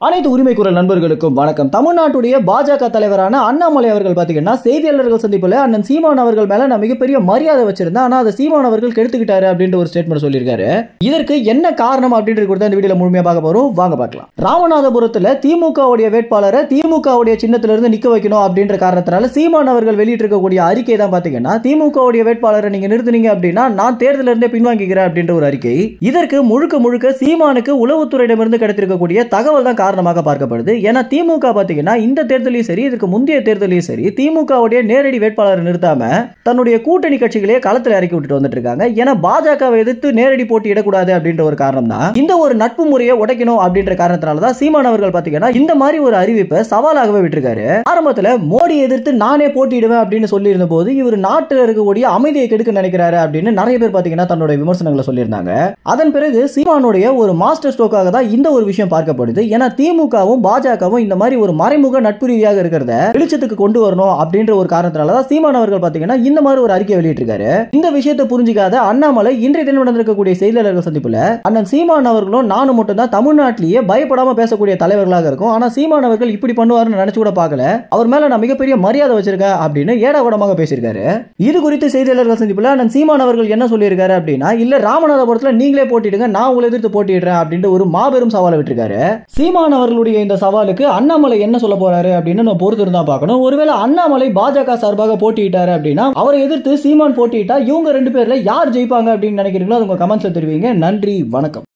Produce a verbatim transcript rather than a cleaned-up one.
அனைத்து உரிமை குரல் நண்பர்களுக்கும் வணக்கம். தமிழ்நாட்டுடைய பாஜக தலைவரான அண்ணாமலை அவர்கள் பாத்தீங்கன்னா செய்தியாளர்கள் சந்திப்புல அண்ணன் சீமான் அவர்கள் மேல நான் மிகப்பெரிய மரியாதை வச்சிருந்தேன், ஆனா அதை சீமான் அவர்கள் கெடுத்துக்கிட்டாரு அப்படின்ற ஒரு ஸ்டேட்மெண்ட் சொல்லியிருக்காரு. இதற்கு என்ன காரணம் அப்படின்றது கூட இந்த வீடியோல முழுமையா பார்க்க போறோம், வாங்க பார்க்கலாம். ராமநாதபுரத்துல திமுகவுடைய வேட்பாளரை திமுகவுடைய சின்னத்திலிருந்து நிக்க வைக்கணும் அப்படின்ற காரணத்தினால சீமான் அவர்கள் வெளியிட்டிருக்கக்கூடிய அறிக்கை தான் பாத்தீங்கன்னா திமுகவுடைய வேட்பாளரை நீங்க நிறுத்துனீங்க அப்படின்னா நான் தேர்தலில் இருந்தே பின்வாங்கிக்கிறேன் அப்படின்ற ஒரு அறிக்கை. இதற்கு முழுக்க முழுக்க சீமானுக்கு உளவுத்துறையிடமிருந்து கிடைத்திருக்கக்கூடிய தகவல் தான் காரணமாக பார்க்கப்படுது. ஏன்னா திமுக பாத்தீங்கன்னா இந்த தேர்தலையும் சரி இதற்கு முந்தைய தேர்தலையும் சரி திமுகவுடைய நேரடி வேட்பாளரை நிறுத்தாம தன்னுடைய கூட்டணி கட்சிகளே களத்தில் இறக்கி விட்டுட்டு வந்துட்டு இருக்காங்க. ஏன்னா பாஜகவை எதிர்த்து நேரடி போட்டி இடக்கூடாது அப்படின்ற ஒரு காரணம் தான், இந்த ஒரு நட்பு முறையை உடைக்கணும் அப்படின்ற காரணத்தினால தான் சீமான் அவர்கள் பாத்தீங்கன்னா இந்த மாதிரி ஒரு அறிவிப்பை சவாலாகவே விட்டுருக்காரு. ஆரம்பத்தில் மோடி எதிர்த்து நானே போட்டியிடுவேன் அப்படின்னு சொல்லி இருந்த போது இவர் நாட்டில் இருக்கக்கூடிய அமைதியை கெடுக்க நினைக்கிறாரு அப்படின்னு நிறைய பேர் பாத்தீங்கன்னா தன்னுடைய விமர்சனங்களை சொல்லியிருந்தாங்க. அதன் பிறகு சீமானுடைய ஒரு மாஸ்டர் ஸ்ட்ரோக்காக தான் இந்த ஒரு விஷயம் பார்க்கப்படுது. ஏன்னா திமுகவும் பாஜகவும் இந்த மாதிரி ஒரு மறைமுக நட்பு ரீதியாக இருக்கிறத வெளிச்சத்துக்கு கொண்டு வரணும் அப்படின்ற ஒரு காரணத்தினால தான் சீமான் அவர்கள் பாத்தீங்கன்னா இந்த மாதிரி ஒரு அறிக்கை வெளியிட்டிருக்காரு. இந்த விஷயத்தை புரிஞ்சிக்காத அண்ணாமலை இன்றைய தினம் நடந்திருக்கக்கூடிய செய்தியாளர்கள் சந்திப்புல அண்ணன் சீமான் அவர்களும் நானும் மட்டும் தான் தமிழ்நாட்டிலேயே பயப்படாம பேசக்கூடிய தலைவர்களாக இருக்கும், ஆனா சீமான் அவர்கள் இப்படி பண்ணுவாருன்னு நினைச்சு கூட பார்க்கல, அவர் மேல நான் மிகப்பெரிய மரியாதை வச்சிருக்கேன் அப்படின்னு ஏடாகூடமாக பேசியிருக்காரு. இது குறித்து செய்தியாளர்கள் சந்திப்புல அண்ணன் சீமான் அவர்கள் என்ன சொல்லியிருக்காரு அப்படின்னா, இல்ல ராமநாதபுரத்துல நீங்களே போட்டிடுங்க, நான் உங்களை எதிர்த்து போட்டிடுறேன் அப்படின்ற ஒரு மாபெரும் சவாலை விட்டுருக்காரு. சீமான் அவர்களுடைய இந்த சவாலுக்கு அண்ணாமலை என்ன சொல்ல போறாரு அப்படின்னு நம்ம பொறுத்து இருந்தா பார்க்கணும். ஒருவேளை அண்ணாமலை பாஜக சார்பாக போட்டியிட்டாரு அப்படின்னா அவரை எதிர்த்து சீமான் போட்டியிட்டா இவங்க ரெண்டு பேர்ல யார் ஜெயிப்பாங்க அப்படின்னு நினைக்கிறீங்களோ அது உங்க கமெண்ட்ஸ்ல தெரிவிங்க. நன்றி, வணக்கம்.